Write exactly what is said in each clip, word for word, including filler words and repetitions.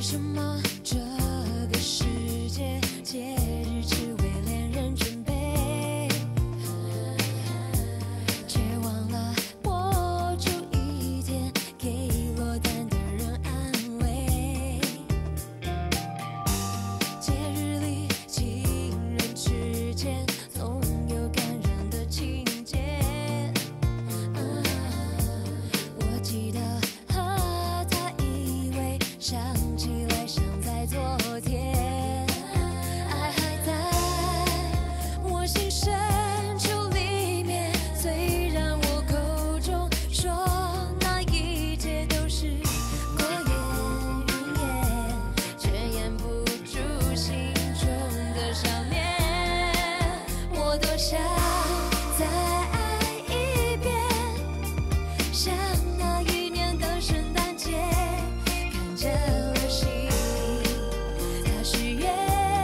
什么这个世界节日只为恋人准备？却忘了播出一天给落单的人安慰。节日里情人之间总有感人的情节。我记得和他依偎，想起来像在昨天，爱还在我心深处里面。虽然我口中说那一切都是过眼云烟，却掩不住心中的想念。我多想再爱一遍，像那一年的圣诞节，看着流星，他许愿，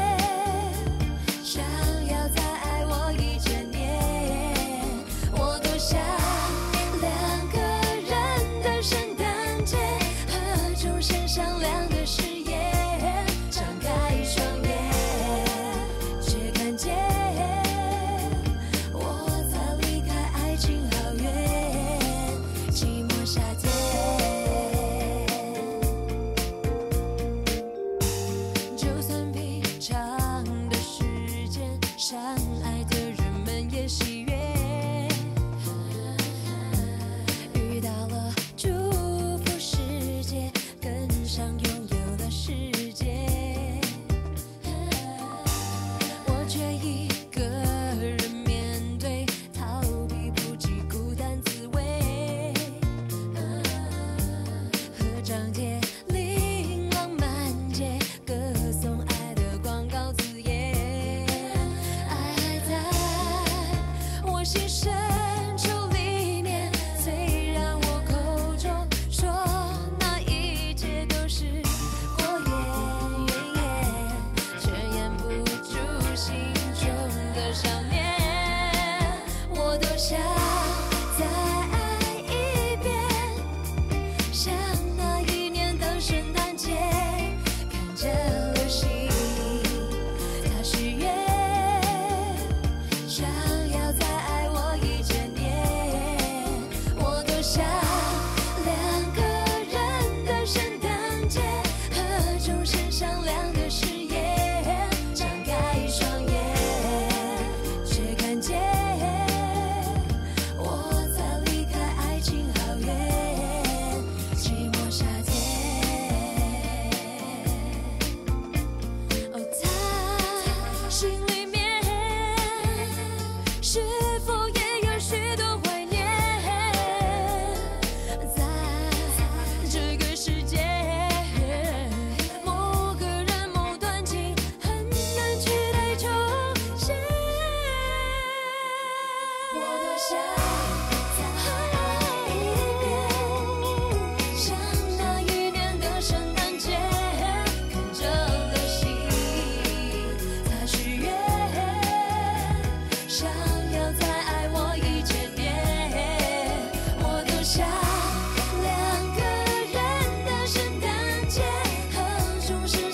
想要再爱我一千年。我多想两个人的圣诞节，和钟声响亮的誓言，张开双眼，却看见我在离开爱情好远，寂寞夏天。就算平常的时间，相爱的人们也喜悦。遇到了祝福世界，跟上拥有的世界。我却一个人面对，逃避不及孤单滋味。合张贴琳琅满街，歌颂爱的广告字眼。爱还在我心深处里面，虽然我口中说那一切都是过眼云烟，却掩不住心中的想念。我多想再爱一遍，像那一年的圣诞节，看着流星，他许愿，想要再爱我一千年。我多想两个人的圣诞节，和钟声响亮的誓言，张开双眼，却看见我在离开爱情好远，寂寞夏天。哦，他心里面是否也有许多怀念？在这个世界，某个人某段情很难取代重现。我多想再爱一遍，像那一年的圣诞节，看着流星，他许愿，想要再爱我一千年。我多想两个人的圣诞节，和钟声